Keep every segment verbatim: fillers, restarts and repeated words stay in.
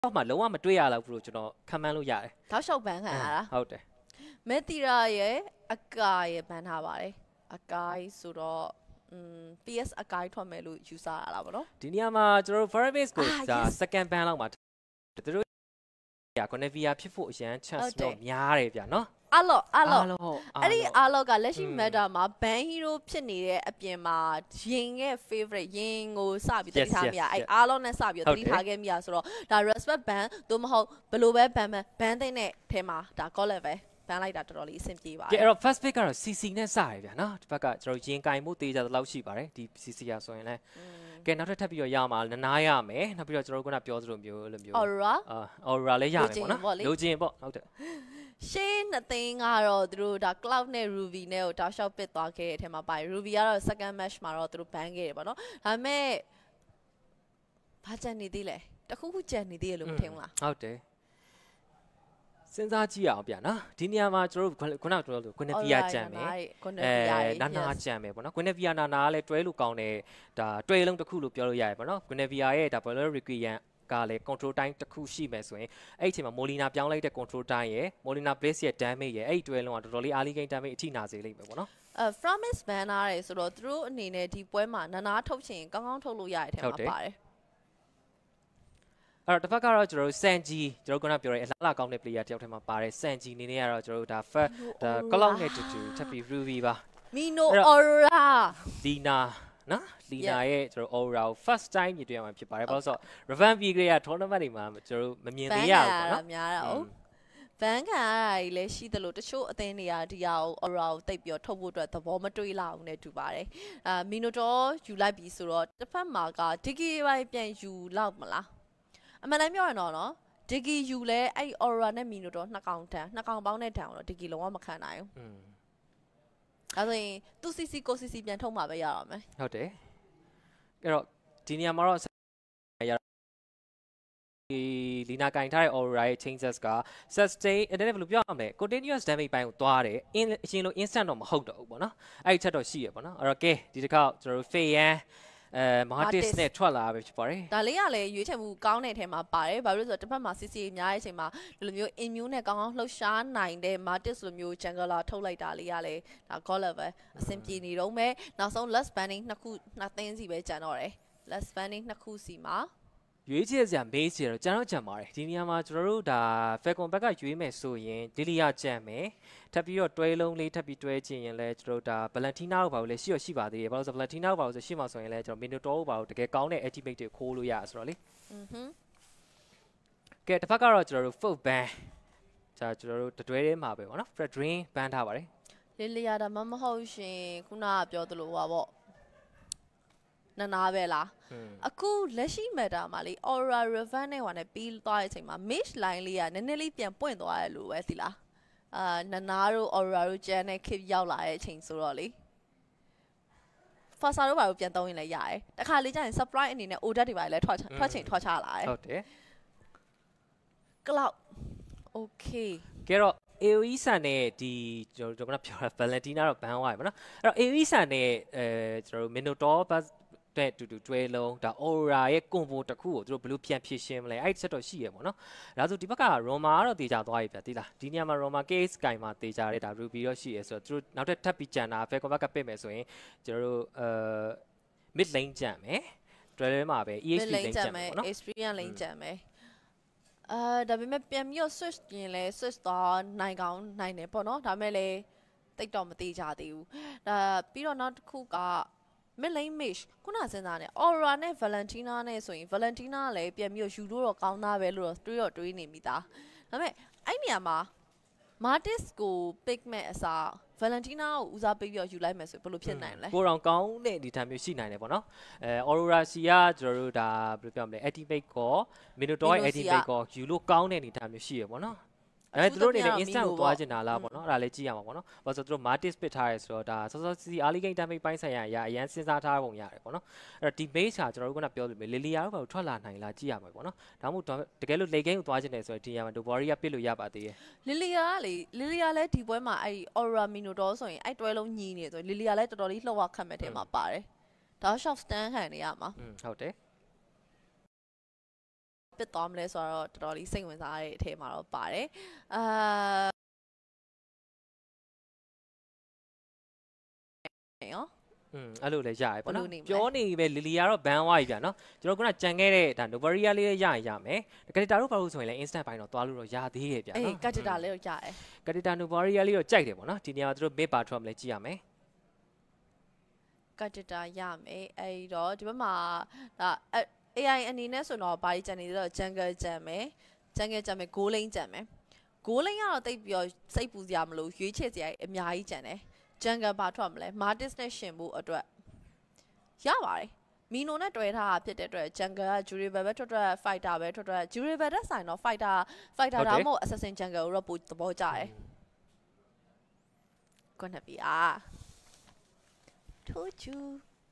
မှာလုံးဝမတွေ့ရတော့ဘူးလို့ကျွန်တော်ခံမှန်းလို့ရတယ်တောက်လျှောက်ဘန်းခံရတာဟုတ်တယ်မဲတီရာရဲ့အကာရဲ့ဘန်းထားပါတယ်အကာဆိုတော့อืม P S အကာထွက်မယ်လို့ယူဆရတာပေါ့နော်ဒီနေရာမှာကျွန်တော်တို့ Firebase ကိုဒါ second ban လောက်မှာသူတို့ရ Conevia ဖြစ်ဖို့အရန် chance တော့များတယ်ဗျာနော်အလော့အလော့အဲ့ဒီအလော့ကလက်ရှိ meta မှာ ban hero ဖြစ်နေတဲ့အပြင်မှာရင်ရဲ့ favorite ရင်ကိုစပြီးတတိထားမိရအဲ့အလော့နဲ့စပြီးတတိထားခဲ့မိရဆိုတော့ဒါ respect ban သို့မဟုတ်ဘယ်လိုပဲ ban ban တဲ့နဲ့ထဲမှာဒါ call level ဘန်လိုက်တာတော်တော်လေးအဆင်ပြေပါတယ်ကဲအဲ့တော့ first pick ကတော့ C C နဲ့စရဗျာနော်ဒီဘက်ကကျွန်တော်ရင်ကင်မှုတေးကြတဲ့လောက်ရှိပါတယ်ဒီ C C ရဆိုရင်လည်းကဲနောက်ထပ်ထပ်ပြီးတော့ရမှာနနားရမယ်နောက်ပြီးတော့ကျွန်တော်ကပြောသလိုမျိုးလိုမျိုး aura aura လည်းရမယ်ပေါ့နော်လိုချင်ပေါ့ဟုတ်တယ်ရှေးနှစ်သိန်းကတော့သူတို့ဒါ cloud နဲ့ ruby နဲ့ကိုတောက်လျှောက်ပစ်သွားခဲ့တဲ့အထက်မှာပါတယ် ruby ကတော့ second match မှာတော့သူတို့ ban ခဲ့တယ်ပေါ့နော်ဒါပေမဲ့ဘာကြံနေသေးလဲတခုခုကြံနေသေးရလို့မထင်ဘူးလားဟုတ်တယ်စဉ်းစားကြည့်အောင်ဗျာနော်ဒီနေရာမှာကျွန်တော်တို့ခုနကပြောလို့ Guinevere ကြံမယ်အဲနာနာကြံမယ်ပေါ့နော် Guinevere နာနာလည်းတွဲလို့ကောင်းတယ်ဒါတွဲလုံးတစ်ခုလို့ပြောလို့ရတယ်ပေါ့နော် Guinevere ရဲ့ဒါ Boiler Requiem ကလည်း control time တစ်ခုရှိမယ်ဆိုရင်အဲ့ဒီအချိန်မှာ Molina ပြောင်းလိုက်တဲ့ control time ရယ် Molina Blaze ရဲ့ damage ရယ်အဲ့ဒီတွဲလုံးကတော်တော်လေး early game damage အထိနာစေလိမ့်မယ်ပေါ့နော်အဲ Promise banner ရယ်ဆိုတော့သူတို့အနေနဲ့ဒီပွဲမှာနာနာထုတ်ချင်ကောင်းကောင်းထုတ်လို့ရတဲ့အထက်မှာပါတယ်အဲ့တော့တစ်ဖက်ကတော့ကျွန်တော်တို့ Sanji ကျွန်တော်ကပြောရဲအလားအလာကောင်းတဲ့ player တယောက်ထဲမှာပါတယ် Sanji နေနေရတော့ကျွန်တော်တို့ဒါ Fat ဒါ Cloud နဲ့တူတူထပ်ပြီး Ruby ပါ Mino Aura Lina နော် Lina ရဲ့ကျွန်တော် Aura ကို first time မြင်တွေ့ရမှာဖြစ်ပါတယ်ဘာလို့ဆိုတော့ Revamp ပြီးကြရ tournament တွေမှာကျွန်တော်တို့မမြင်သေးရဘူးပေါ့နော်များတာဟုတ်ဘန်ခံရတာကြီးလည်းရှိသလိုတချို့အသင်းတွေကဒီဟာကို Aura ကိုတိတ်ပြီးထုတ်ဖို့အတွက်သဘောမတွေ့လောက်နဲ့တူပါတယ်အာ Minotaur ယူလိုက်ပြီဆိုတော့တစ်ဖက်မှာက Diggy ပိုင်းပြန်ယူလောက်မလားအမှန်တမ်းပြောရတော့နော်ဒီဂီယူလဲအဲ့ aura နဲ့ minotaur နှစ်ကောင်တန်းနှစ်ကောင်ပေါင်းတဲ့တန်းတော့ဒီဂီလုံးဝမခံနိုင်ဘူးအဲဆိုရင်သူ C C ကို C C ပြန်ထုတ်မှာပဲရအောင်မယ်ဟုတ်တယ်အဲ့တော့ဒီနေရာမှာတော့ရဒီလီနာကင်ထားတဲ့ aura ရဲ့ changes က sustain အဲ့ဒါလည်းဘယ်လိုပြောရမလဲ continuous damage ပိုင်းကိုသွားတယ်အင်းအရင်လို instant တော့မဟုတ်တော့ဘူးပေါ့နော်အဲ့ဒီချက်တော့ရှိရပေါ့နော်အဲ့တော့ကဲဒီတစ်ခါကျွန်တော်တို့ Fayanအဲမာတစ်နဲ့ထွက်လာပဲဖြစ်ပါတယ်ဒါလေးကလည်းရွေးချယ်မှုကောင်းတဲ့အထဲမှာပါတယ်ဘာလို့လဲဆိုတော့တစ်ဖက်မှာ C C အများရဲ့အချိန်မှာဒီလိုမျိုး immune နဲ့ကောင်းကောင်းလှုပ်ရှားနိုင်တဲ့ Martis လိုမျိုး jungler ထုတ်လိုက်တာလေးကလည်းဒါ call level အဆင်ပြေနေတော့မယ်နောက်ဆုံး last banning နှစ်ခုနှစ်သိန်းစီပဲကျန်တော့တယ် last banning နှစ်ခုစီမှာရွေးချယ်စရာမေးစီတော့ကျွန်တော်ကြံပါတယ်ဒီနေရာမှာကျွန်တော်တို့ဒါ Falcon ဘက်ကရွေးမယ်ဆိုရင် Lilia ကြံမယ်ထပ်ပြီးတော့တွဲလုံးလေးထပ်ပြီးတွဲချင်ရင်လည်းကျွန်တော်တို့ဒါ Valentina ကိုပါလို့လည်းရှိရရှိပါသေးတယ်ဘာလို့ဆို Valentina ကိုပါလို့ဆိုရှိမှဆိုရင်လည်းကျွန်တော် Minotaur ကိုပါလို့တကယ်ကောင်းတဲ့ ultimate တွေခိုးလို့ရဆိုတော့လေอือဟึကဲတစ်ဖက်ကတော့ကျွန်တော်တို့ full ban ဒါကျွန်တော်တို့တွဲထဲမှာပဲပေါ့နော် Fred Drain ban ထားပါတယ် Lilia ဒါမှမဟုတ်ရှင်ခုနကပြောသလိုဟောပေါ့နာနာပဲလားအခုလက်ရှိ meta မှာလေ aura revamp နဲ့ဟိုနဲ့ပြီးသွားတဲ့အချိန်မှာ mage line လေးကနည်းနည်းလေးပြန်ပွင့်သွားတယ်လို့ပဲသိလားအာနာနာတို့ aura တို့ကျန်တဲ့ keep ရောက်လာတဲ့အချိန်ဆိုတော့လေ fasa တို့ဘာလို့ပြန်သုံးရင်လည်းရတယ်တခါလေးကျရင် surprise အနေနဲ့ order တွေပါလည်းထွက်ထွက်ချိန်ထွက်ချလာတယ်ဟုတ်တယ် cloud okay ကဲတော့ A O E ဆန်နဲ့ဒီကျွန်တော်တို့ကပြောတာ Valentina တော့ဘန်သွားပြီပေါ့နော်အဲ့တော့ A O E ဆန်နဲ့အဲကျွန်တော်တို့ Minotaur တဲ့တူတူတွဲလုံးဒါ aura ရဲ့ combo တစ်ခုကိုသူတို့ဘယ်လိုပြန်ဖြည့်ရှင်းမလဲအဲ့ဒီချက်တော့ရှိရပေါ့နော်ဒါဆိုဒီဘက်က Roma ကတော့တေချာသွားပြီဗျာသိလားဒီနေရာမှာ Roma case ကင်မှာတေချာတဲ့ဒါ Ruby တော့ရှိရဆိုတော့သူတို့နောက်ထပ်ထပ်ပြီးကြံတာ Falcon ဘက်ကပစ်မယ်ဆိုရင်ကျွန်တော်တို့အဲ mid lane ကြံမယ်တွဲထဲမှာပဲ E H P lane ကြံမယ်ပေါ့နော် experience lane ကြံမယ်အာဒါပေမဲ့ပြန်ပြီးတော့ switch ပြင်လဲ switch သွားနိုင်ကောင်းနိုင်တယ်ပေါ့နော်ဒါပေမဲ့လည်းတိတ်တော့မသေးကြသေးဘူးဒါပြီးတော့နောက်တစ်ခုကmid lane mage ခုနစဉ်းစားနေ aura နဲ့ valentina နဲ့ဆိုရင် valentina လည်းပြန်ပြီးယူလို့တော့ကောင်းသားပဲလို့တွေးတော့တွေးနေမိသားဒါပေမဲ့အဲ့နေရာမှာ martis ကို pick မဲ့အစား valentina ကိုဦးစားပေးပြီးယူလိုက်မယ်ဆိုဘယ်လိုဖြစ်နိုင်လဲကိုတော်ကောင်းတဲ့ဒီထမ်းမျိုးရှိနိုင်တယ်ပေါ့နော်အဲ aurora စီကကျွန်တော်တို့ဒါဘယ်လိုပြောမလဲ activate ကို minotaur activate ကိုယူလို့ကောင်းတဲ့ဒီထမ်းမျိုးရှိရပေါ့နော်အဲ့သူတို့အနေနဲ့ instant ကိုသွားချင်တာလားပေါ့နော်အဲ့ဒါလည်းကြည့်ရမှာပေါ့နော်ဘာလို့ဆိုသူတို့ martis ပစ်ထားရဲဆိုတော့ဒါစောစောစီ early game damage ပိုင်းဆိုင်ရာအရာအရန်စဉ်းစားထားပုံရတယ်ပေါ့နော်အဲ့တော့ဒီ base ကကျွန်တော်တို့ကပြောလို့ပဲ Lilia တို့ဘာလို့ထွက်လာနိုင်လားကြည့်ရမှာပေါ့နော်ဒါမှမဟုတ်တကယ်လို့ late game ကိုသွားချင်တယ်ဆိုတော့ဒီရမှာ Dobori ကပစ်လို့ရပါသေးတယ် Lilia ကလေ Lilia လည်းဒီပွဲမှာအဲ့ aura minotaur ဆိုရင်အဲ့တွဲလုံးညီနေဆိုရင် Lilia လည်းတော်တော်လေးလှောက်ဝခတ်မဲ့ထဲမှာပါတယ်ဒါ short stand ခံနေရမှာဟုတ်တယ်ပစ်သွားမလဲဆိုတော့တော်တော်လေးစိတ်ဝင်စားတဲ့အထဲမှာတော့ပါတယ်အာရောอืมအဲ့လိုလည်းရရပေါ့နော်ပြောနေပဲလီလီကတော့ဘန်ဝါးကြီးဗျာနော်ကျွန်တော်ခုနကြံခဲ့တဲ့ဒါ Novaria လေးရရင်ရမယ်ကက်တာတို့ဘာလို့ဆိုရင်လည်း instant ပိုင်းတော့သွားလို့တော့ရသေးရဲ့ဗျာနော်အေးကက်တာလေးတော့ရတယ်ကက်တာ Novaria လေးတော့ကြိုက်တယ်ပေါ့နော်ဒီနေရာမှာတို့ mid bar drop လည်းကြည့်ရမယ်ကက်တာရမယ်အဲ့တော့ဒီဘက်မှာဒါ A I အနေနဲ့ဆိုတော့ဘာကြီးကြံနေတော့ jungle ကြံမယ် jungle ကြံမယ် goal lane ကြံမယ် goal lane ကတော့တိတ်ပြီးတော့စိတ်ပူစရာမလိုရွေးချယ်စရာအများကြီးကြံတယ်jungle ဘာထွက်မလဲ Martis နဲ့ရှင်ဖို့အတွက်ရပါတယ်မီနိုနဲ့တွဲထားတာဖြစ်တဲ့အတွက် jungle က durable ပဲထွက်ထွက် fighter ပဲထွက်ထွက် durable တဲ့ဆိုင်တော့ fighter fighter ဒါမှမဟုတ် assassin jungle ကိုတော့ပိုသဘောကျတယ်ကွန်းနေပြီအာထိုးချူ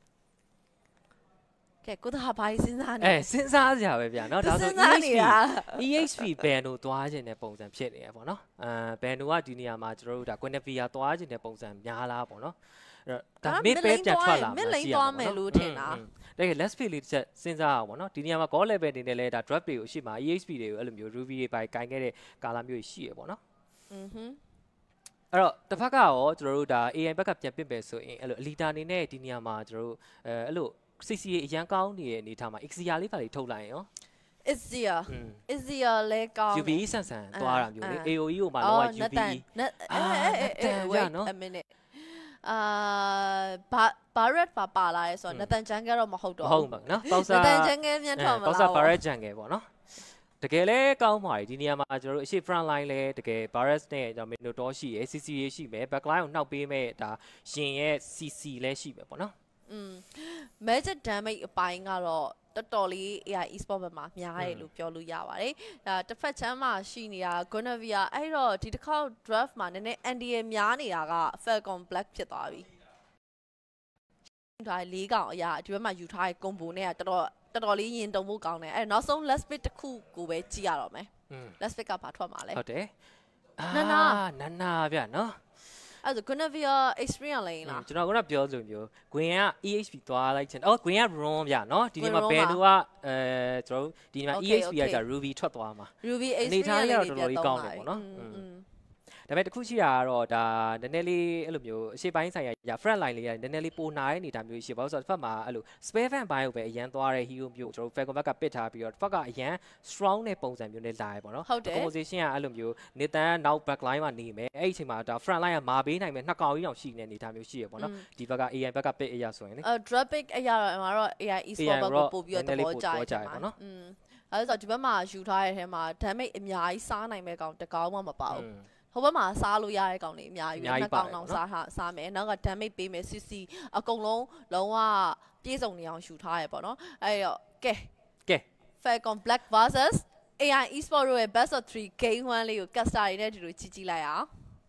ကဲကိုသားဘာကြီးစဉ်းစားနေအဲစဉ်းစားစရာပဲဗျာเนาะဒါဆို E H P ban တို့သွားခြင်းတဲ့ပုံစံဖြစ်နေရပေါ့နော်အဲ ban တို့ကဒီနေရာမှာကျွန်တော်တို့ဒါ Guinevere သွားခြင်းတဲ့ပုံစံများလားပေါ့နော်အဲ့တော့ဒါ mid ပဲပြန်ထွက်လာမှာကြည့်ရအောင်နော်လို့ထင်တာတကယ် let's play လေးတစ်ချက်စဉ်းစားအောင်ပေါ့နော်ဒီနေရာမှာ goal level နေနဲ့လဲဒါ drop တွေကိုရှိမှာ E H P တွေကိုအဲ့လိုမျိုး ruby တွေပိုင်ကင်ခဲ့တဲ့ကာလာမျိုးရှိရပေါ့နော်อือฮึအဲ့တော့တစ်ဖက်ကရောကျွန်တော်တို့ဒါ A I ဘက်ကပြန်ပြစ်ပဲဆိုရင်အဲ့လို elite အနေနဲ့ဒီနေရာမှာကျွန်တော်တို့အဲအဲ့လိုC C A အရန်ကောင်းနေတဲ့အနေထားမှာ X R လေးပါလေးထုတ်လိုက်ရင်ရော Izia Izia လဲကောင်း U B E ဆန်ဆန်သွားတာမျိုးလေ A O E ကိုမှလောက U B E အဲအဲအဲ wait a minute အာဘာဘာရက်ပါပါလာရဲဆိုတော့နတန်ချန်ကတော့မဟုတ်တော့ဟုတ်ပါနော်ပေါက်စာနတန်ချန်ကမြန်ထွက်မလားပေါက်စာဘာရက်ချန်ကပေါ့နော်တကယ်လဲကောင်းပါတယ်ဒီနေရာမှာကျွန်တော်တို့အရှိ front line လဲတကယ် Barres နဲ့ကျွန်တော် Minotaur ရှိရယ် C C A ရှိမယ် back line ကိုနှောက်ပေးမဲ့ဒါရှင်ရဲ့ C C လဲရှိမယ်ပေါ့နော်อืม magic damage အပိုင်းကတော့တော်တော်လေး A I Esports ဘက်မှာများတယ်လို့ပြောလို့ရပါတယ်ဒါတစ်ဖက်ချမ်းမှာရှိနေတာ Guinevere အဲ့တော့ဒီတစ်ခေါက် draft မှာနည်းနည်း N D A များနေတာက Falcon Blvkx ဖြစ်သွားပြီဒါလေးကောင်အရာဒီဘက်မှာယူထားတဲ့ combo နဲ့ကတော်တော်တော်တော်လေးရင်တုံဖို့ကောင်းတယ်အဲ့နောက်ဆုံး last bit တစ်ခုကိုပဲကြည့်ရတော့မယ် last bit ကဘာထွက်မှာလဲဟုတ်တယ်နာနာနာနာဗျနော်အဲ့ဒါ Guinevere experience လေးလားကျွန်တော်ကပြောလို့မျိုး Gwyn က E H P သွားလိုက်ချင်အော် Gwyn က run ဗျနော်ဒီနေ့မှာ ban တို့ကအဲကျွန်တော်ဒီနေ့မှာ E H P ကကြာ Ruby ထွက်သွားမှာ Ruby experience လေးတော်တော်လေးကောင်းတယ်ပေါ့နော်ဒါပေမဲ့တခုရှိတာကတော့ဒါနည်းနည်းလေးအဲ့လိုမျိုးအရှိပိုင်းဆိုင်ရာ front line လေးကနည်းနည်းလေးပိုနာတဲ့အနေအထားမျိုးရှိပါလို့ဆိုတော့တစ်ဖက်မှာအဲ့လို spare fan ဘိုင်းကိုပဲအရန်သွားတဲ့ hero မျိုးကျွန်တော် Falcon Blvkx ကပစ်ထားပြီးတော့တစ်ဖက်ကအရန် strong တဲ့ပုံစံမျိုးနဲ့လာရပေါ့နော် composition ကအဲ့လိုမျိုးနေတန်းနောက် back line မှာနေမယ်အဲ့ဒီအချိန်မှာဒါ front line ကမာပေးနိုင်မယ်နှစ်ကောင်ကြီးအောင်ရှိနေတဲ့အနေအထားမျိုးရှိရပေါ့နော်ဒီဘက်က A I ဘက်ကပစ်အရာဆိုရင်လေအဲ drop pick အရာတော့မှာတော့ A I Esports ဘက်ကိုပို့ပြီးတော့သဘောကျတယ်ပေါ့နော်อืมအဲ့ဒါဆိုဒီဘက်မှာယူထားတဲ့ထဲမှာ damage အများကြီးစားနိုင်မဲ့ကောင်တကောင်မှမပါဘူးဟိုဘက်မှာစားလို့ရတဲ့ကောင်တွေအများကြီးနှစ်ကောင်တောင်စားထားစားမယ်နောက်က damage ပေးမယ် C C အကုန်လုံးလုံးဝပြေးစုံနေအောင်ယူထားရပေါ့နော်အဲ့တော့ကဲကဲ Falcon Blvkx versus A I Esports ရဲ့ best of three game one လေးကို caster တွေနဲ့ဒီလိုကြည့်ကြည့်လိုက်အောင်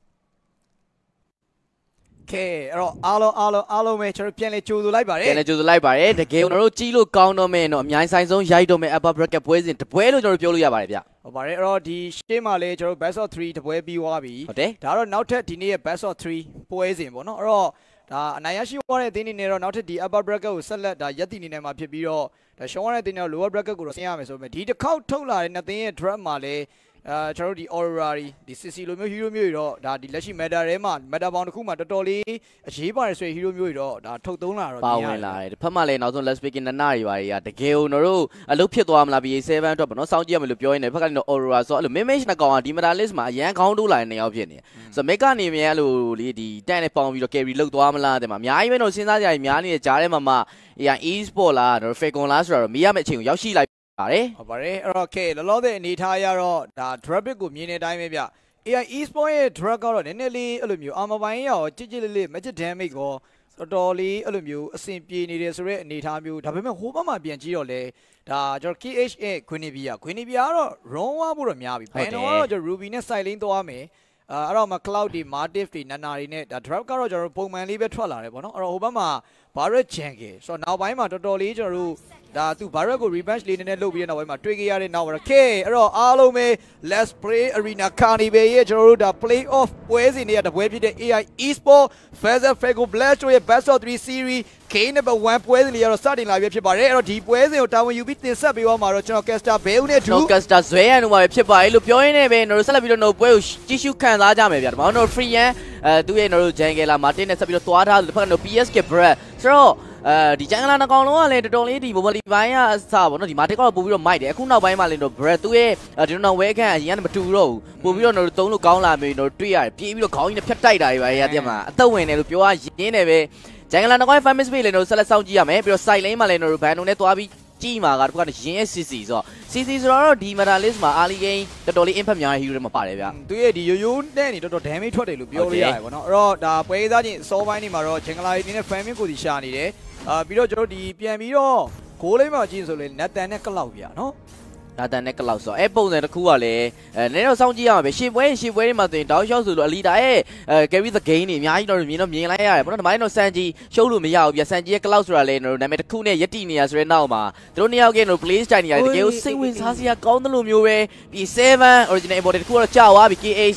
ကဲအဲ့တော့အားလုံးအားလုံးအားလုံးပဲကျွန်တော်ပြန်လေကြိုဆိုလိုက်ပါတယ်ပြန်လေကြိုဆိုလိုက်ပါတယ်တကယ်ကျွန်တော်တို့ကြီးလို့ကောင်းတော့မယ်နော်အများကြီးဆိုင်ဆုံးရိုက်တော့မယ် upper bracket ပွဲစဉ်တပွဲလို့ကျွန်တော်ပြောလို့ရပါတယ်ဗျဟုတ်ပါတယ်အဲ့တော့ဒီရှင်းမှာလေကျွန်တော် best of three တပွဲပြီးသွားပြီဟုတ်တယ်ဒါတော့နောက်ထပ်ဒီနေ့ရဲ့ best of three ပွဲစဉ်ပေါ့နော်အဲ့တော့ဒါအနိုင်ရရှိသွားတဲ့အသင်းတွေနဲ့တော့နောက်ထပ်ဒီ upper bracket ကိုဆက်လက်ဒါရက်တည်နေနေမှာဖြစ်ပြီးတော့ဒါရှောင်းရတဲ့အသင်းတွေ lower bracket ကိုတော့ဆင်းရမယ်ဆိုပေမဲ့ဒီတစ်ခေါက်ထုတ်လာတဲ့နှစ်သင်းရဲ့ draft မှာလေအဲကျွန်တော်တို့ဒီ aura ဒီ C C လိုမျိုး hero မျိုးတွေတော့ဒါဒီလက်ရှိ meta ထဲမှာ meta ပေါင်းတစ်ခုမှာတော်တော်လေးအရေးပါတယ်ဆိုရင် hero မျိုးတွေတော့ဒါထုတ်သုံးလာတော့ပါဝင်လာတယ်တစ်ဖက်မှာလည်းနောက်ဆုံး let's speak in နနာတွေပါတွေကတကယ်ကိုကျွန်တော်တို့အလုပ်ဖြစ်သွားမလား B A seven အတွက်ပေါ့နော်စောင့်ကြည့်ရမယ်လို့ပြောရင်းနဲ့တစ်ဖက်ကလည်း aura ဆိုအဲ့လို mimage နှစ်ကောင်ကဒီ meta list မှာအရန်ခေါင်းတိုးလာတဲ့နေရာဖြစ်နေဆိုတော့ mega နေမြဲအဲ့လိုလေဒီတန်နဲ့ပေါင်းပြီးတော့ carry လောက်သွားမလားတဲ့မှာအများကြီးပဲတော့စဉ်းစားကြရများနေတဲ့ကြားထဲမှာမှ A I Esports လားတော့ Falcon လားဆိုတော့မေးရမယ့်အချိန်ကိုရောက်ရှိလိုက်ပါတယ်ဟုတ်ပါတယ်အဲ့တော့ okay လောလောဆယ်အနေထားရတော့ဒါ drop pick ကိုမြင်တဲ့အတိုင်းပဲဗျ A I Esports ရဲ့ drop ကတော့နည်းနည်းလေးအဲ့လိုမျိုးအာမပိုင်းရောကြစ်ကြစ်လေးလေး magic damage ကိုတော်တော်လေးအဲ့လိုမျိုးအဆင်ပြေနေတယ်ဆိုတဲ့အနေထားမျိုးဒါပေမဲ့ဟိုဘက်မှာပြန်ကြည့်တော့လေဒါကျွန်တော် K H ရဲ့ Guinevere Guinevere ကတော့ run ဝဖို့တော့များပြီဘယ်တော့ကတော့ကျွန်တော် Ruby နဲ့ side lane သွားမယ်အဲအဲ့တော့မှ cloud တွေ martif တွေနာနာတွေနဲ့ဒါ drop ကတော့ကျွန်တော်ပုံမှန်လေးပဲထွက်လာတယ်ပေါ့နော်အဲ့တော့ဟိုဘက်မှာ barret jungle ဆိုတော့နောက်ပိုင်းမှာတော်တော်လေးကျွန်တော်တို့ဒါသူ Barrett ကို revenge လေးနဲ့လုပ်ပြီးတဲ့နောက်ပိုင်းမှာတွေ့ကြရတဲ့နောက်မှာ okay အဲ့တော့အားလုံးပဲ let's play arena carnival ရဲ့ကျွန်တော်တို့ဒါ play off ပွဲစဉ်တွေကတပွဲဖြစ်တဲ့ A I Esports versus Falcon Blvkx တို့ရဲ့ best of three series K number one ပွဲစဉ်လေးကတော့စတင်လာပြီဖြစ်ပါတယ်အဲ့တော့ဒီပွဲစဉ်ကိုတာဝန်ယူပြီးတင်ဆက်ပေးသွားမှာတော့ကျွန်တော် caster ဘဲဦးနဲ့တူ caster ဇွဲရန်တို့မှာဖြစ်ပါတယ်လို့ပြောရင်းနဲ့ပဲကျွန်တော်တို့ဆက်လက်ပြီးတော့ပွဲကိုကြည့်ရှုခံစားကြမယ်ဗျာဒါမှမဟုတ် free ရန်အဲသူရဲ့ကျွန်တော်တို့ Jangler Martin နဲ့ဆက်ပြီးတော့သွားထားတယ်တစ်ဖက်ကကျွန်တော် P S K Bread ဆိုတော့အဲဒီ Jangler နှကောင်လုံးကလည်းတော်တော်လေးဒီ mobile ဘိုင်းကအစပေါ့နော်ဒီ Martin ကတော့ပို့ပြီးတော့မိုက်တယ်အခုနောက်ပိုင်းမှာလည်းတော့ Bread သူရဲ့ဒီတော့ဝဲခန့်အရင်ကမတူတော့ဘူးပို့ပြီးတော့ကျွန်တော်တို့သုံးလို့ကောင်းလာမျိုးကျွန်တော်တွေ့ရတယ်ပြေးပြီးတော့ခေါင်းကြီးနဲ့ဖြတ်တိုက်တာတွေပါရတဲ့မှာအသက်ဝင်တယ်လို့ပြောရရင်းနေပဲJangler နှကောင်ရဲ့ famous page လည်းကျွန်တော်ဆက်လက်စောင့်ကြည့်ရမယ်ပြီးတော့ site lane မှာလည်းကျွန်တော်တို့ ban နဲ့သွားပြီးကြည့်မှာကတစ်ခါတည်းရင်းရဲ့ C C ဆိုတော့ C C ဆိုတော့ဒီ meta list မှာ early game တော်တော်လေး impact များတဲ့ hero တွေမှာပါတယ်ဗျာသူရဲ့ဒီရိုးရိုးနဲ့နေတော်တော် damage ထွက်တယ်လို့ပြောလို့ရတယ်ဗောနော်အဲ့တော့ဒါပွဲစားချင်းစောပိုင်းနေမှာတော့ Jangler တွေနဲ့ faming ကိုဒီရှာနေတယ်အာပြီးတော့ကျွန်တော်ဒီပြန်ပြီးတော့ goal လေးမှာကြည့်ဆိုလေ Nathan နဲ့ကလောက်ဗျာနော်နာတန်နဲ့ကလောက်ဆိုအဲပုံစံတစ်ခုကလည်းအဲနည်းတော့စောင့်ကြည့်ရမှာပဲရှေ့ပွဲရှေ့ပွဲတွေမှာဆိုရင်တောက်လျှောက်ဆိုလို့အလီတာရဲ့အဲ carry the game တွေအများကြီးတော့မြင်တော့မြင်လိုက်ရတယ်ပေါ့နော်ဒီမိုင်းတော့စန်ဂျီရှုံးလို့မရဘူးဗျစန်ဂျီရဲ့ကလောက်ဆိုတာလည်းကျွန်တော်နာမည်တစ်ခုနဲ့ယက်တီနေရဆိုတဲ့နောက်မှာသူတို့နှစ်ယောက်ကကျွန်တော် play style နေရတယ်တကယ်ကိုစိတ်ဝင်စားစရာကောင်းတယ်လို့မျိုးပဲဒီ seven original import တစ်ခုကတော့ကြာသွားပြီ K H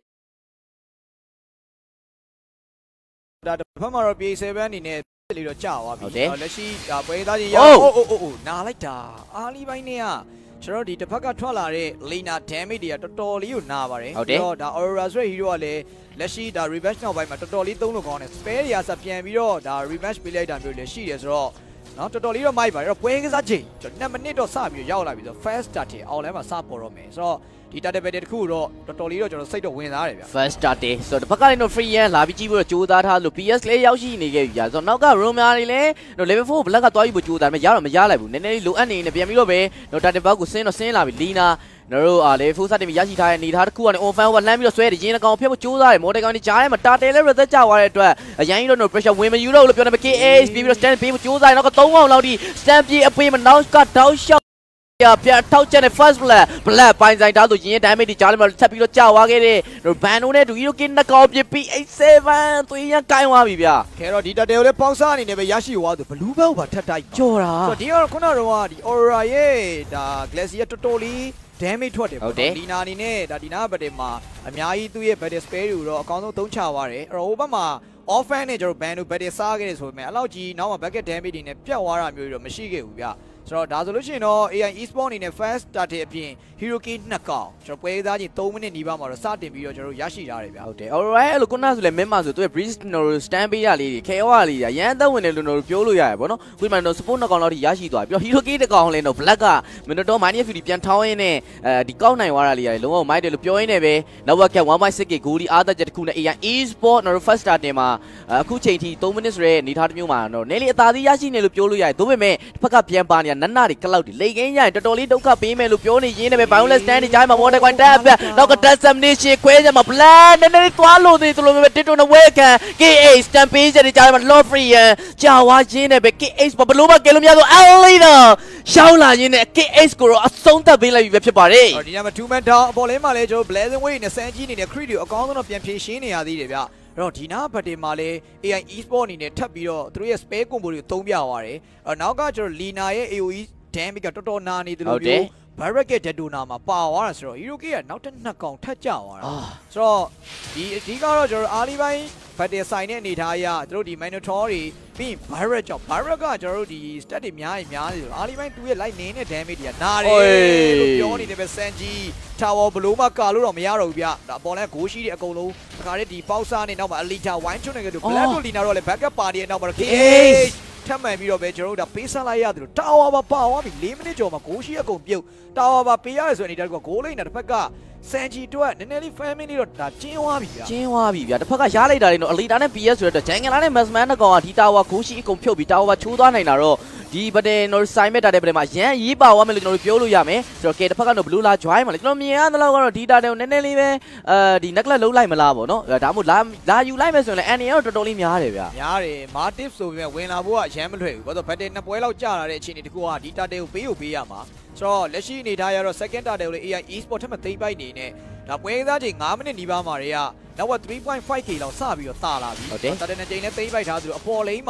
ဒါတစ်ဖက်မှာတော့ P seven အနေနဲ့လေးတော့ကြာသွားပြီလက်ရှိဒါပွဲသားချင်းရအိုးအိုးအိုးအိုးနာလိုက်တာအားလီပိုင်းနဲ့ကကျွန်တော်ဒီတစ်ဖက်ကထွက်လာတဲ့ Lena damage တွေကတော်တော်လေးကိုနာပါတယ်ပြီးတော့ဒါ Aurora ဆိုတဲ့ hero ကလည်းလက်ရှိဒါ revenge နောက်ပိုင်းမှာတော်တော်လေးသုံးလို့ကောင်းတယ် spare တွေကစပြန်ပြီးတော့ဒါ revenge ပေးလိုက်တာမျိုးလည်းရှိတယ်ဆိုတော့နော်တော်တော်လေးတော့မိုက်ပါတယ်အဲ့တော့ပွဲကစားချိန်ကျွန်တော်နှစ်မိနစ်တော့စပြီးရောက်လာပြီဆိုတော့ first start ထဲအောက်လမ်းမှာစပေါ်တော့မယ်ဆိုတော့ဒီ data battle တစ်ခုတော့တော်တော်လေးတော့ကျွန်တော်စိတ်တော့ဝင်စားတယ်ဗျာ first start တေဆိုတော့တစ်ဖက်ကလည်းတော့ free ရန်လာပြီးကြည့်ဖို့တော့ကြိုးစားထားလို့ P S လည်းရောက်ရှိနေခဲ့ပြီကြာဆိုတော့နောက်က Romer တွေလည်းတော့ level four black ကသွားပြီးဖို့ကြိုးစားတယ်မရတော့မရလိုက်ဘူးနည်းနည်းလေးလိုအပ်နေနေပြန်ပြီးတော့ပဲတော့ data battle ကိုဆင်းတော့ဆင်းလာပြီ Lina ကျွန်တော်တို့အားလေ full set တင်ပြီးရရှိထားတဲ့အနေထားတစ်ခုကနေ on fan ကလှမ်းပြီးတော့ဆွဲတယ်ရင်းကောင်ဖျက်ဖို့ကြိုးစားတယ်မော်ဒယ်ကောင်တွေကြားထဲမှာတာတယ်လဲ reset ကြသွားတဲ့အတွက်အရင်ကြီးတော့ pressure ဝင်မယူတော့လို့ပြောနေမှာ K H ပြီးပြီးတော့ stand ပြီးဖို့ကြိုးစားတယ်နောက်ကသုံးကောင်လောက်ထိ stand ပြေးအပေးမနောက်ကတောက်လျှောက်ပြပြထောက်ချက်နဲ့ first black black ပိုင်းဆိုင်သားဆိုရင်း damage တွေကြားထဲမှာဆက်ပြီးတော့ကြာသွားခဲ့တဲ့ဘန်နိုနဲ့ဒူဟီရိုကင်းနှစ်ကောင်ပြပြီး eight seven သွေးရကိုင်းသွားပြီဗျာခဲတော့ဒီတက်တယ်ကိုလည်းပေါင်းစားအနေနဲ့ပဲရရှိသွားသူ blue belt ဘာထက်တိုက်ကြော်တာဆိုတော့ဒီကတော့ခုနကတော့ဒီ aura ရဲ့ဒါ glacier တော်တော်လေး damage ထွက်တယ်ပေါ့နော်ဒီနာအနေနဲ့ဒါဒီနာဘက်တွေမှာအများကြီးသူ့ရဲ့ battle spare တွေကိုတော့အကောင်းဆုံးသုံးချသွားတယ်အဲ့တော့ဟိုဘက်မှာ offhand နဲ့ကျွန်တော် ban တို့ battle စားခဲ့တယ်ဆိုပေမဲ့အဲ့လောက်ကြီးနောက်မှာ bucket damage တွေနဲ့ပြတ်သွားတာမျိုးတွေတော့မရှိခဲ့ဘူးဗျဆိုတော့ဒါဆိုလို့ရှိရင်တော့ A I Esports အနေနဲ့ first start အပြင် hero key နှစ်ကောင်ကျွန်တော်ပွဲသားချင်းthreeမိနစ်နီးပါးမှာတော့စတင်ပြီးတော့ကျွန်တော်ရရှိထားတယ်ဗျဟုတ်တယ် alright အဲ့လိုခုနဆိုလဲမင်းမဆိုသူရဲ့ breeze နော် stand ပေးရလေးတွေ K O ရလေးတွေရန်အသက်ဝင်တယ်လို့တော့ပြောလို့ရတယ်ဗောနော်ခုမှတော့ support နှစ်ကောင်လောက်ထိရရှိသွားပြီးတော့ hero key တစ်ကောင်လဲတော့ black ကမင်းတော့ minus fifty ပြန်ထောင်းရင်းနဲ့အဲဒီကောက်နိုင်သွားတာလေးရတယ်လုံးဝမိုက်တယ်လို့ပြောရင်းနဲ့ပဲ network cap one point six K ဂိုးဒီအားသက်ချက်တစ်ခုနဲ့ A I Esports နော် first start တင်မှာအခုချိန်ထိthreeမိနစ်ဆိုရဲနေထားတစ်မျိုးမှာတော့နည်းလေးအသာသေးရရှိနေလို့ပြောလို့ရတယ်ဒါပေမဲ့တစ်ဖက်ကပြန်ပါနေတာနတ်နာတွေကလောက်လေကင်းရရင်တော်တော်လေးဒုက္ခပေးမယ်လို့ပြောနေရင်းနဲ့ပဲ violence stand တွေကြားမှာ water coin tap နောက်က dissemination ခွဲကြမှာ plan နည်းနည်းသွားလို့သေးတယ်လို့ပဲ တစ်တုံနဲ့ဝဲခံ K H stand ပေးကြတဲ့ကြားမှာ low free ရန်ကြာဝါရင်းနဲ့ပဲ K H ဘလို့မကဲလို့မရတော့ Alina ရှောင်းလာရင်းနဲ့ K H ကိုတော့အဆုံးသတ်ပေးလိုက်ပြီပဲဖြစ်ပါတယ်ဒီညမှာ two man down အပေါ်လေးမှာလည်းကျွန်တော် blazing way နဲ့ Sanji အနေနဲ့ crit တွေအကောင်းဆုံးတော့ပြန်ဖြည့်ရှင်းနေရသေးတယ်ဗျအဲ့တော့ဒီနာဘက်တင်မှာလည်း A I Esports အနေနဲ့ထပ်ပြီးတော့သူတို့ရဲ့ spare combo တွေကိုသုံးပြသွားတယ်အဲ့နောက်ကကျွန်တော် Lina ရဲ့ A O E damage ကတော်တော်နာနေတယ်လို့မျိုး Breaket ဒတိုနာမှာပါသွားတာဆိုတော့ hero key ကနောက်ထပ်နှစ်ကောင်ထပ်ကျသွားတာဆိုတော့ဒီအဓိကတော့ကျွန်တော်အားလီပိုင်း battle ဆိုင်တဲ့အနေထားအရသူတို့ဒီ minotaur တွေပြီး Barrett ကြောင့် Barrett ကကျွန်တော်တို့ဒီ stat တွေများရင်များနေတယ်အားလီပိုင်းသူ့ရဲ့ light နေတဲ့ damage တွေကနာတယ်လို့ပြောနေတယ်ပဲ Sanji Tower ဘလို့မှကာလို့တော့မရတော့ဘူးဗျဒါအပေါ်လဲဂိုးရှိတဲ့အကုန်လုံးတခါတည်းဒီပေါက်စားနေနောက်မှာ Alita wine ချွတ်နေကြတယ် Black တို့ Lina တော့လည်း backup ပါနေနောက်မှာ K H ထပ်မှန်ပြီးတော့ပဲကျွန်တော်တို့ဒါပေးဆက်လိုက်ရတယ်လို့တာဝါပါပါသွားပြီfourမိနစ်ကျော်မှာဂိုးရှိအကုန်ပြုတ်တာဝါပါပေးရတယ်ဆိုရင်ဒီတက်ကဂိုးလိမ့်တာတစ်ဖက်ကစန်ဂျီတို့ကနည်းနည်းလေး family တော့ဒါကျင်းသွားပြီဗျာကျင်းသွားပြီဗျာတစ်ဖက်ကရားလိုက်တာလေးတော့ Alita နဲ့ P S ဆိုတော့ Jangler နဲ့ Masman တကောင်ကဒီတာဝါဂိုးရှိအကုန်ဖြုတ်ပြီးတာဝါချိုးသွားနိုင်တာတော့ဒီဘတဲ့နော်ဆိုင်မဲ့တာတဲ့ဘတဲ့မှာရန်ရေးပါသွားမယ်လို့ကျွန်တော်တို့ပြောလို့ရမယ်ဆိုတော့ K တစ်ဖက်ကတော့ blue လာ join မှာလေကျွန်တော်မြင်ရတဲ့လောက်ကတော့ဒီတာတဲ့ကိုနည်းနည်းလေးပဲအဲဒီ necklace လုံးလိုက်မလားပေါ့နော်ဒါမှမဟုတ်လာလာယူလိုက်မယ်ဆိုရင်လည်း N A ကတော့တော်တော်လေးများတယ်ဗျာများတယ် Martif ဆိုပေမဲ့ဝင်လာဖို့ကရမ်းမလွယ်ဘူးဘာလို့ဘတ်တဲ့နှစ်ပွဲလောက်ကြာလာတဲ့အခြေအနေတခုကဒီတာတဲ့ကိုပေးဖို့ပေးရမှာဆိုတော့လက်ရှိအနေထားရတော့ second တာတဲ့ကိုလေ A I Esports ထက်မှသိမ့်ပိုက်နေနဲ့ဒါပွဲစားချိန်fiveမိနစ်နီးပါးမှာတွေကနောက်ကthree point five K လောက်စပြီးတော့တာလာပြီဟုတ်တယ်တာတဲ့နဲ့ချိန်နဲ့သိမ့်ပိုက်ထားသူအပေါ်လိမ့်မှာ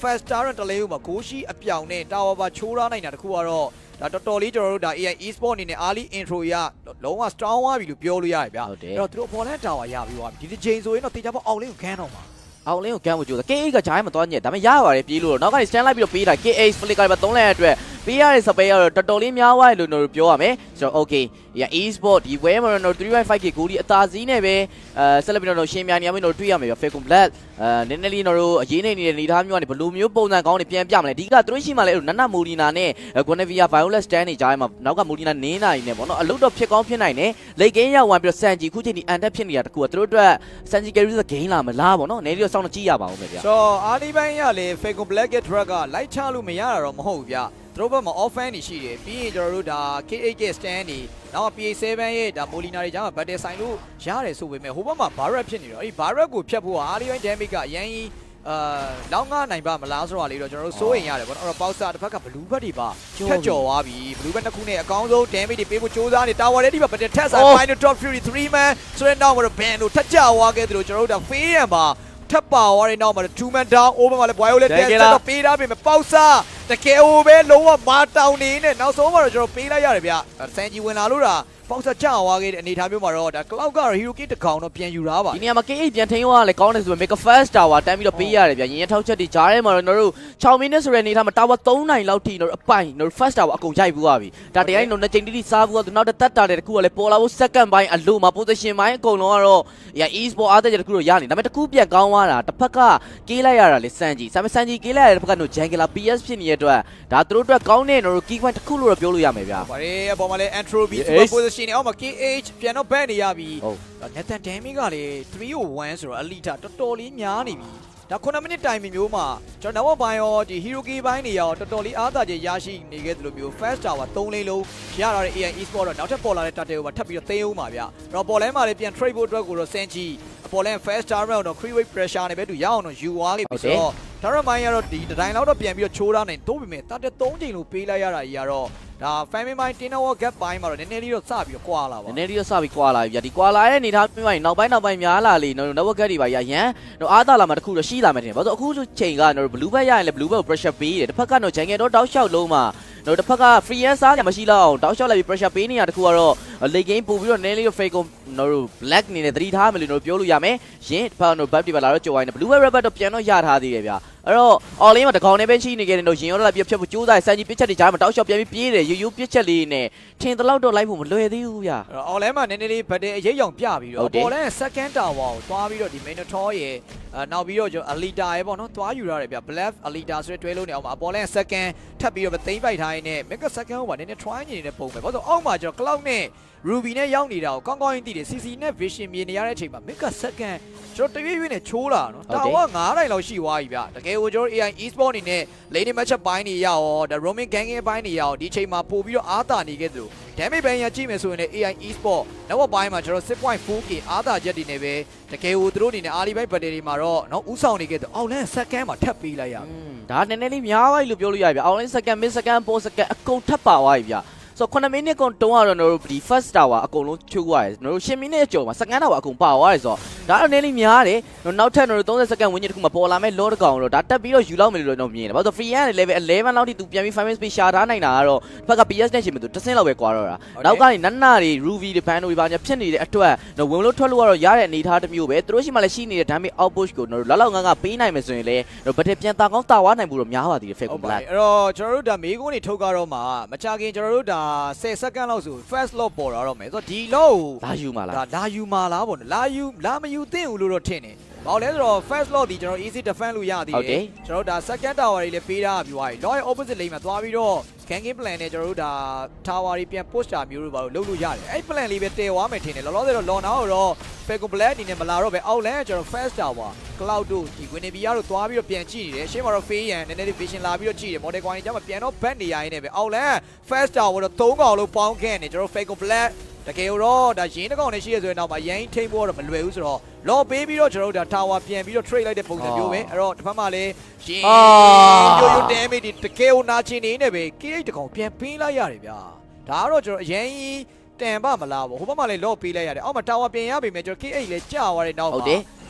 first star တလေးဦးမှာကိုရှိအပြောင်နဲ့တာဝါပါချိုးထားနိုင်တာတခုကတော့ဒါတော်တော်လေးကျွန်တော်တို့ဒါ A I Esports အနေနဲ့ early intro ရလုံးဝ strong သွားပြီလို့ပြောလို့ရတယ်ဗျာအဲ့တော့သူတို့ပေါ်လန်တာဝါရပြီးသွားပြီဒီတစ်ချိန်ဆိုရင်တော့တေချာပေါ့အောင်လေးကိုခန်းတော့မှာအောင်လင်းကိုကမ်းဖို့ကြိုးစား K eight ကဂျိုင်းမသွားညက်ဒါပေမဲ့ရပါတယ်ပြေးလို့တော့နောက်ကနေ stand လိုက်ပြီးတော့ပေးတာ K eight flicker ပဲသုံးလဲအတွက်ပေးရတဲ့ spare ကတော့တော်တော်လေးများသွားတယ်လို့တို့ပြောရမယ်ဆိုတော့ okay ရ e-sport ဒီ way မှာတော့ three point five K ကိုဒီအသာစီးနဲ့ပဲအဲဆက်လက်ပြီးတော့ရှင်းပြနေရမယ်တို့တွေ့ရမယ်ဗျ Falcon Blvkx အဲနည်းနည်းလေးတို့အရေးနေနေတဲ့နေသားမျိုးကနေဘလိုမျိုးပုံစံကောင်းတွေပြန်ပြမလဲဒီကသူတို့ရှိမှလဲနနမိုဒီနာနဲ့ Guinevere Violet stand နေကြရမှာနောက်ကမိုဒီနာနင်းနိုင်နေပေါ့နော်အလုပ်တော့ဖြစ်ကောင်းဖြစ်နိုင်တယ်လိတ်ကင်းရောက်ဝင်ပြီးတော့စန်ဂျီခုချိန်ဒီအန်တက်ဖြစ်နေတာတကူကသူတို့အတွက်စန်ဂျီကယ်ရီစဂိမ်းလာမလားပေါ့နော်နည်းလေးတော့စောင့်ကြည့်ရပါဦးမယ်ဗျဆိုတော့အားဒီပိုင်းရလေ Falcon Blvkx track ကလိုက်ချလို့မရတာတော့မဟုတ်ဘူးဗျသူတို့ဘက်မှာ offense တွေရှိတယ်ပြီးရင်ကျွန်တော်တို့ဒါ K eight K stand တွေနောက် P A seven ရဲ့ဒါ Molina တွေကြားမှာ battle ဆိုင်လို့ရတယ်ဆိုပေမဲ့ဟိုဘက်မှာ Barret ဖြစ်နေတော့အဲ့ဒီ Barret ကိုဖြတ်ဖို့အားဒီပိုင်း damage ကအရင်ကြီးအာလောင်းငါနိုင်ပါမလားဆိုတာလေးတော့ကျွန်တော်တို့စိုးရင်ရတယ်ပေါ့နော်အဲ့တော့ Pausa တစ်ဖက်က blue ဘက်တွေပါဖြတ်ကျော်သွားပြီ blue ဘက်တစ်ခုနဲ့အကောင်းဆုံး damage တွေပေးဖို့စ조사နေ tower ရဲ့ဒီမှာ battle test ဆိုင် final top fury three man ဆိုရင်တော့ ban လို့ထက်ကြွားခဲ့တယ်လို့ကျွန်တော်တို့ဒါ fail ရမှာထပ်ပါသွားတဲ့နောက်မှာ two man down over မှာလည်း Violet test တော့ပေးထားပြီမပေါ့စာတကယ်ဟိုပဲလုံးဝမာတောင်နေနဲ့နောက်ဆုံးမှာတော့ကျွန်တော်ပေးလိုက်ရတယ်ဗျစန်ဂျီဝင်လာလို့တာပေါက်စကြွားခဲ့တဲ့အနေအထားမျိုးမှာတော့ဒါ cloud ကတော့ hero kit တစ်ကောင်တော့ပြန်ယူထားပါဒီနေရာမှာ K eight ပြန်ထိန်းသွားလဲကောင်းတယ်ဆိုပေမဲ့ Mega First Tower တန်းပြီးတော့ပေးရတယ်ဗျရင်းရထောက်ချက်တွေဂျားထဲမှာတော့ကျွန်တော်တို့six မိနစ်ဆိုတဲ့အနေအထားမှာ Tower threeနိုင်လောက်ထိတော့အပိုင်ကျွန်တော် First Tower အကုန်ရိုက်ပြီးသွားပြီဒါတရားရင်တော့နှစ်ချိန်တိတိစားပြီးတော့နောက်တစ်သက်တာတဲ့တခုကလည်းပေါ်လာဖို့ second ပိုင်းအလို့မှာ position ပိုင်းအကုန်လုံးကတော့ e-sport အားသက်ချက်တခုတော့ရနေဒါပေမဲ့တခုပြန်ကောင်းသွားတာတစ်ဖက်ကကေးလိုက်ရတာလေစန်ဂျီဆမ်ဆန်ဂျီကေးလိုက်ရတဲ့တစ်ဖက်ကတော့ Jungler P S ဖြစ်နေတဲ့အတွက်ဒါသူတို့အတွက်ကောင်းတဲ့ကျွန်တော်တို့ key point တစ်ခုလို့တော့ပြောလို့ရမယ်ဗျာဗါလေအပေါ်မှာလည်း entropy super position အောက်မှာ K eight ပြန်တော့ ban နေရပြီဟုတ် Nathan damage ကလေthree oh oneဆိုတော့ elite တော်တော်လေးများနေပြီဒါnineမိနစ်တိုင်မျိုးမှာကျွန်တော်နောက်ပိုင်းရောဒီ hero key ဘိုင်းတွေရောတော်တော်လေးအားသာချက်ရရှိနေခဲ့သလိုမျိုး first tower threeလေးလုံးရလာတဲ့ A I Esports တော့နောက်ထပ်ပေါ်လာတဲ့ turtle ကိုထပ်ပြီးတော့သိမ်းအောင်ပါဗျအဲ့တော့ပေါ်လန်းမှာလည်းပြန် trade ဖို့အတွက်ကိုတော့ Senji အပေါ်လန်း first tower တော့ free weight pressure နဲ့ပဲသူရအောင်တော့ယူသွားခဲ့ပြီဆိုတော့ဒါရမိုင်းကတော့ဒီတိုင်းလောက်တော့ပြန်ပြီးတော့ချိုးထားနိုင်တိုးပေမဲ့တာတက်threeချိန်လို့ပေးလိုက်ရတာကြီးကတော့ဒါ family mind tin over gap ဘိုင်းမှာတော့နည်းနည်းလေးတော့စပြီးတော့ကွာလာပါနည်းနည်းလေးတော့စပြီးကွာလာပြီဗျဒီကွာလာတဲ့အနေထားမျိုးရင်နောက်ပိုင်းနောက်ပိုင်းများလာလေကျွန်တော် network gap တွေပါရရန်တော့အားသာလာမှာတခုတော့ရှိလာမယ်တင်ဘာလို့အခုချိန်ကကျွန်တော် blue bag ရရင်လည်း blue bag ကို pressure ပေးတယ်တစ်ဖက်ကတော့ jungle တော့တောက်လျှောက်လုံးမှာတော့တစ်ဖက်က free and စားကြမရှိတော့အောင်တောက်လျှောက်လိုက်ပြီး pressure ပေးနေတာတခုကတော့ late game ပို့ပြီးတော့နည်းနည်းလေး fake ကိုကျွန်တော် black နေနဲ့သတိထားမယ်လို့ကျွန်တော်ပြောလို့ရမယ်ရင်းတစ်ဖက်ကတော့ buff တွေပါလာတော့ကြော်ဝိုင်းနေ blue bag rabbit တော့ပြန်တော့ရထားသေးတယ်ဗျအဲ့တော့ all in မှာတကောင်နဲ့ပဲချိနေခဲ့တယ်တော့ရင်ရောလာပြဖြတ်ဖို့ကြိုးစားစံကြီးပစ်ချက်တွေကြားမှာတောက်လျှောက်ပြန်ပြီးပြေးတယ်ယူယူပစ်ချက်လေးနဲ့ထင်တလောက်တော့လိုက်ဖို့မလွယ်သေးဘူးဗျအဲ့တော့ all in မှာနည်းနည်းလေးဗတ်တဲ့အရေးရောင်ပြပြီးတော့ပေါ်လန်း second tower ကိုသွားပြီးတော့ဒီ minotaur ရဲ့နောက်ပြီးတော့ကျွန်တော် alita ရဲ့ပေါ့နော်သွားယူရတယ်ဗျ black alita ဆိုတဲ့တွဲလုံးနေအောင်မှာပေါ်လန်း second ထပ်ပြီးတော့သိမ်းပိုက်ထားရင်းနဲ့ mega second ကိုပါနည်းနည်း try နေနေတဲ့ပုံပဲဘာလို့အောက်မှာကျွန်တော် cloud နဲ့ ruby နဲ့ရောက်နေတာကိုကောင်းကောင်းသိတယ် C C နဲ့ vision မြင်နေရတဲ့အချိန်မှာ mega second ကျွန်တော်တရွေ့ရွေ့နဲ့ချိုးလာနော်တာဝါnineတိုင်လောက်ရှိသွားပြီဗျတကယ်ကိုကျွန်တော် A I Esports အနေနဲ့ lane matchup ဘိုင်းနေရရောဒါ roaming ganking ဘိုင်းနေရရောဒီချိန်မှာပို့ပြီးတော့အားသာနေခဲ့သလို damage ဘိုင်းရကြည့်မယ်ဆိုရင်လည်း A I Esports နောက်ဘိုင်းမှာကျွန်တော် six point four K အားသာချက်တွေနဲ့ပဲတကယ်ကိုသူတို့အနေနဲ့ early ဘိုင်း battle တွေမှာတော့နော်ဥဆောင်နေခဲ့တယ်အောက်လန်း second မှာထပ်ပေးလိုက်ရဒါနည်းနည်းလေးများသွားပြီလို့ပြောလို့ရပြီအောက်လန်း second mid second post second အကုန်ထပ်ပါသွားပြီဗျဆိုnineမိနစ်ကုန်တုံးရတော့တို့ဒီ first tower အကုန်လုံးချိုးသွားတယ်တို့tenမိနစ်အကျော်မှာ second tower အကုန်ပါသွားတယ်ဆိုတော့ဒါတော့နည်းနည်းများတယ်နောက်ထပ်တို့thirty second ဝင်းကြီးတစ်ခုမှပေါ်လာမဲ့ load တကောင်တော့ဒါတက်ပြီးတော့ယူလောက်မယ်လို့တော့မြင်တယ်ဘာလို့ free hand level eleven လောက်ထိသူပြန်ပြီး five minutes speed ရှာထားနိုင်တာကတော့ဘက်က P S နဲ့ရှင်မသူတစ်ဆင့်လောက်ပဲကွာတော့တာနောက်ကနေနတ်နာတွေ ruby တွေ ban တွေပါညာဖြစ်နေတဲ့အတွက်တော့ဝင်လို့ထွက်လို့ကတော့ရတဲ့အနေထားတစ်မျိုးပဲသူတို့ရှိမှလည်းရှိနေတဲ့ damage outpush ကိုတို့လောက်လောက်ငန်းကပေးနိုင်မယ်ဆိုရင်လည်းတော့ဘတ်ပြန်တာကောင်းတာဝါနိုင်ဘူးတော့များပါသေးတယ် Falcon Blvkx အဲ့တော့ကျွန်တော်တို့ဒါမေးခွန်းတွေထုတ်ကြတော့မှမချခင်ကျွန်တော်တို့ဒါten secondလောက်ဆို first lock ပေါ်လာတော့မယ်ဆိုတော့ဒီ lock ကိုလာယူမှာလားဒါလာယူမှာလားပေါ့နော်လာယူလာမယူသင့်ဘူးလို့တော့ထင်တယ်ဘာလို့လဲဆိုတော့ first lock ဒီကျွန်တော် easy defense လို့ရသေးတယ်ကျွန်တော်တို့ဒါ second tower တွေလည်းပေးထားပြီးသွားပြီ lock ရဲ့ opposite lane မှာသွားပြီးတော့ ganking plan နဲ့ကျွန်တော်တို့ဒါ tower တွေပြန် push တာမျိုးတို့ဘာလို့လုပ်လို့ရတယ်အဲ့ plan လေးပဲတည်သွားမယ်ထင်တယ်လောလောဆယ်တော့ law now တော့ Falcon Blvkx အနေနဲ့မလာတော့ပဲအောက်လန်းကျွန်တော် first tower cloud တို့ဒီ Guinevere တို့သွားပြီးတော့ပြန်ကြည့်နေတယ်ရှင်းမှာတော့ Faye ရန်နည်းနည်းလေး vision လာပြီးတော့ကြည့်တယ် model quality ကျမှပြန်တော့ back နေရရင်လည်းပဲအောက်လန်း first tower တော့threeကောင်လုံးပေါင်းခဲ့နေကျွန်တော် Falcon Blvkx တကယ်တော့ဒါရင်းတစ်ကောင်နဲ့ရှိရဆိုရင်တော့မရင်ထိမ့်ဖို့တော့မလွယ်ဘူးဆိုတော့လော်ပေးပြီးတော့ကျွန်တော်တို့ဒါ tower ပြန်ပြီးတော့ trade လိုက်တဲ့ပုံစံမျိုးပဲအဲ့တော့တစ်ဖက်မှာလည်းရင်းရိုးရိုး damage တွေတကယ်ကိုနာကျင်နေနေပဲ K eight တစ်ကောင်ပြန်ပေးလိုက်ရတယ်ဗျာဒါကတော့ကျွန်တော်အရင်တန်ပါမလားပေါ့ဟိုဘက်မှာလည်းလော်ပေးလိုက်ရတယ်အောက်မှာ tower ပြင်ရပြီမယ်ကျွန်တော် K eight လည်းကြာသွားတယ်နောက်မှာ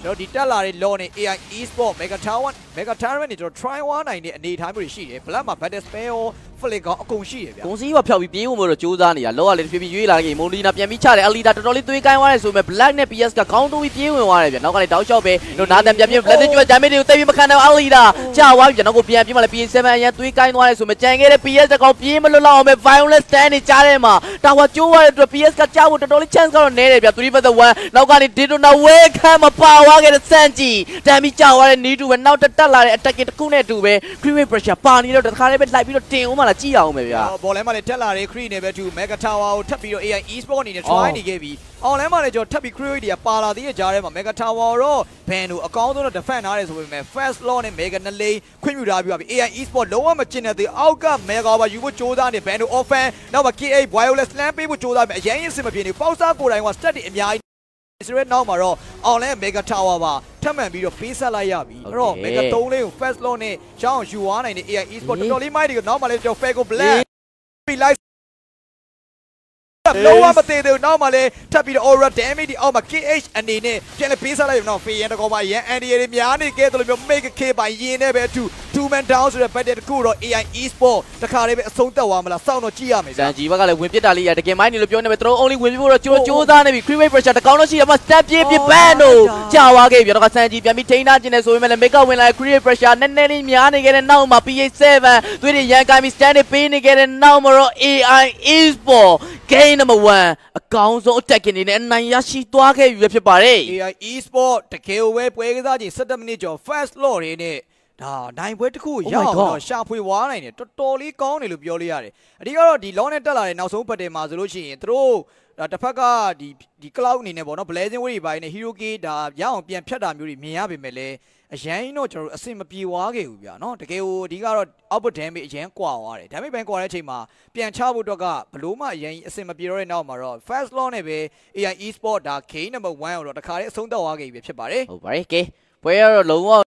ကျွန်တော်ဒီတက်လာတဲ့ law နဲ့ A I Esports Mega Tower Mega Tower နဲ့ကျွန်တော် try ဝါနိုင်တဲ့အနေအထားမျိုးတွေရှိတယ် black မှာ battle spell ရော flick ကောအကုန်ရှိတယ်ဗျာကုန်စီးကဖြောက်ပြီးပြေးဖို့မလို့ကြိုးစားနေတာလောကလည်းဖြည်းဖြည်းရွေးလာခဲ့မိုလီနာပြန်ပြီးချတယ်အလီဒါတော်တော်လေးသွေးကိုင်းသွားတယ်ဆိုပေမဲ့ black နဲ့ P S ကခေါင်းတိုးပြီးပြေးဝင်သွားတယ်ဗျာနောက်ကလည်းတောက်လျှောက်ပဲတို့နာတန်ပြန်ပြေး black ကျွတ် damage တွေကိုသိပြီးမခံနိုင်အလီဒါကြာသွားပြီဗျာနောက်ကိုပြန်ပြေးမှလည်း P S 7အရင်သွေးကိုင်းသွားတယ်ဆိုပေမဲ့ကြံခဲ့တဲ့ P S တကောင်ပြေးမလွတ်လောက်အောင်ပဲ violence stand နေကြားထဲမှာတာဝါကျိုးသွားတဲ့အတွက် P S ကကြားဖို့တော်တော်လေး chance ကတော့နည်းတယ်ဗျာ three versus one နောက်ကနေ Daytona way ခံမပါသွားခဲ့တဲ့စန်ဂျီတန်ပြီးကြာသွားတဲ့နီးတူပဲနောက်တက်တက်လာတဲ့ attacking တစ်ခုနဲ့အတူပဲ create pressure ပါနေတော့တခါလေးပဲလိုက်ပြီးတော့တင်ဦးမှလာကြည့်အောင်ပဲဗျာဘော်လဲမှာလည်းတက်လာတဲ့ create နဲ့ပဲသူ Mega Tower ကိုထပ်ပြီးတော့ A I Esports အနေနဲ့ try နေခဲ့ပြီးအောင်လဲမှာလည်းကျွန်တော်ထပ်ပြီး create တွေကပါလာသေးတဲ့ကြားထဲမှာ Mega Tower တော့ ban ကိုအကောင်းဆုံးတော့ defend ထားတယ်ဆိုပေမဲ့ first law နဲ့ Mega နှစ်လိန်ခွင့်ပြုထားပြီးပါပြီ A I Esports လုံးဝမကျင်တဲ့အောက်က Mega ပါယူဖို့ကြိုးစားနေ ban ကို offense နောက်မှာ K eight wireless slam ပေးဖို့ကြိုးစားပြီးအရင်ရင်စင်မပြေနေပေါက်စားကိုယ်တိုင်က stat တွေအများကြီးဆိုရဲနောက်မှာတော့အောင်လဲ Mega Tower ပါထပ်မံပြီးတော့ပေးဆက်လိုက်ရပြီအဲ့တော့ Mega သုံးလေးကို first law နဲ့ချောင်းယူသွားနိုင်တဲ့ A I Esports တော်တော်လေးမိုက်တွေကိုနောက်မှာလည်းကျွန်တော် Falcon Blvkx ပြီးလိုက်လောကမသေးသေးနောက်မှလည်းထပ်ပြီးတော့ aura damage ဒီအောက်မှာ K H အနေနဲ့ပြန်လဲပေးဆက်လိုက်ရအောင်ဖေးရန်တကောမှာရန် Andy တွေများနေခဲ့တယ်လို့မျိုး make K ပိုင်ရင်းနဲ့ပဲအတူ two man down ဆိုတဲ့ battle တခုတော့ A I Esports တခါလေးပဲအဆုံးသက်သွားမလားစောင့်တော့ကြည့်ရမယ်စန်ဂျီဘက်ကလည်းဝင်ပစ်တာလေးရတကယ်မိုင်းနေလို့ပြောနေပဲသူတို့ only ဝင်ပြီးတော့ကြိုးကြိုးစားနေပြီ create pressure တကောင်တော့ရှိတယ်မှာ step ပြေးပြပန်းတို့ကြာသွားခဲ့ပြီတော့စန်ဂျီပြန်ပြီးထိန်းထားခြင်းနဲ့ဆိုပေမဲ့လည်း make up ဝင်လာ create pressure နည်းနည်းလေးများနေခဲ့တဲ့နောက်မှာ P H seven သွေးတွေရန်ကိုင်းပြီး stand ပေးနေခဲ့တဲ့နောက်မှာတော့ A I Esports game number one အကောင်းဆုံး attack အနေနဲ့အနိုင်ရရှိသွားခဲ့ပြီဖြစ်ပါတယ် A I Esports တကယ်ဝဲပွဲကစားချိန်sevenမိနစ်ကျော် first law တွေနဲ့ဒါနိုင်ပွဲတစ်ခုရအောင်တော့ရှာဖွေဝါးနိုင်တယ်တော်တော်လေးကောင်းတယ်လို့ပြောလို့ရတယ်အဓိကတော့ဒီ law နဲ့တက်လာတဲ့နောက်ဆုံးပတ်တယ်မှာဆိုလို့ရှိရင်သူတို့ဒါတစ်ဖက်ကဒီဒီ cloud အနေနဲ့ပေါ့နော် blazing way တွေပိုင်းနဲ့ hero key ဒါရအောင်ပြန်ဖြတ်တာမျိုးတွေမြင်ရပေမဲ့လည်းအရန်တော့ကျွန်တော်တို့အဆင်မပြေသွားခဲ့ဘူးဗျာနော်တကယ်ကိုအဓိကတော့ output damage အရန်ကွာသွားတယ် damage ပိုင်းကွာတဲ့အချိန်မှာပြန်ချဖို့အတွက်ကဘလို့မှအရန်အဆင်မပြေတော့တဲ့နောက်မှာတော့ first law နဲ့ပဲ A I Esports ဒါ game number one ကိုတော့တခါလေးအဆုံးသတ်သွားခဲ့ပြီဖြစ်ပါတယ်ဟုတ်ပါတယ်ကဲပွဲကတော့လုံးဝ